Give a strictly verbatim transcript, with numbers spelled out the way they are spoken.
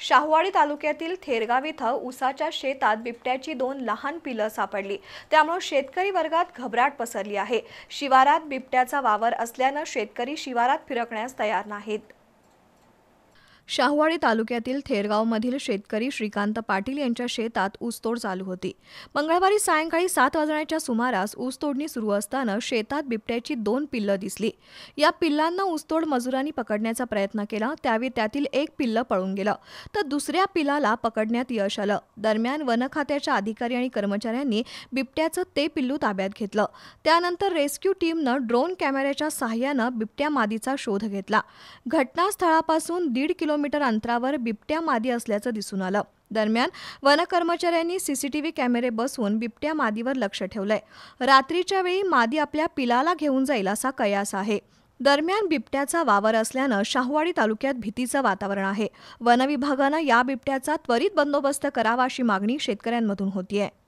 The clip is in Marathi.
शाहूवाडी तालुक्यातील थेरगाव इथं ऊसाच्या शेतात बिबट्याची दोन लहान पिलं सापडली। त्यामुळे शेतकरी वर्गात घबराट पसरली आहे। शिवारात बिबट्याचा वावर असल्याने शेतकरी शिवारात फिरकण्यास तयार नाहीत। शाहूवाडी तालुक्यातील थेरगावमधील शेतकरी श्रीकांत पाटील यांच्या शेतात ऊसतोड चालू होती। मंगळवारी सायंकाळी सात वाजण्याच्या सुमारास ऊसतोडणी सुरू असताना शेतात बिबट्याची दोन पिल्लं दिसली। या पिल्लांना ऊसतोड मजुरांनी पकडण्याचा प्रयत्न केला, त्यावेळी त्यातील एक पिल्लं पळून गेलं, तर दुसऱ्या पिल्लाला पकडण्यात यश आलं। दरम्यान वन खात्याच्या अधिकारी आणि कर्मचाऱ्यांनी बिबट्याचं ते पिल्लू ताब्यात घेतलं। त्यानंतर रेस्क्यू टीमनं ड्रोन कॅमेऱ्याच्या सहाय्यानं बिबट्या मादीचा शोध घेतला। घटनास्थळापासून दीड किलोमीटर अंतरावर बिबट्या मादी असल्याचं दिसून आलं। दरम्यान वन कर्मचाऱ्यांनी सीसीटीव्ही कॅमेरे बसवून बिबट्या मादीवर लक्ष ठेवलंय। रात्रीच्या वेळी मादी आपल्या पिलाला घेऊन जाईल असा कयास आहे। दरम्यान बिबट्याचा वावर असल्यानं शाहूवाडी तालुक्यात भीतीचं वातावरण आहे। वन विभागानं या बिबट्याचा त्वरित बंदोबस्त करावा अशी मागणी शेतकऱ्यांमधून होतीये।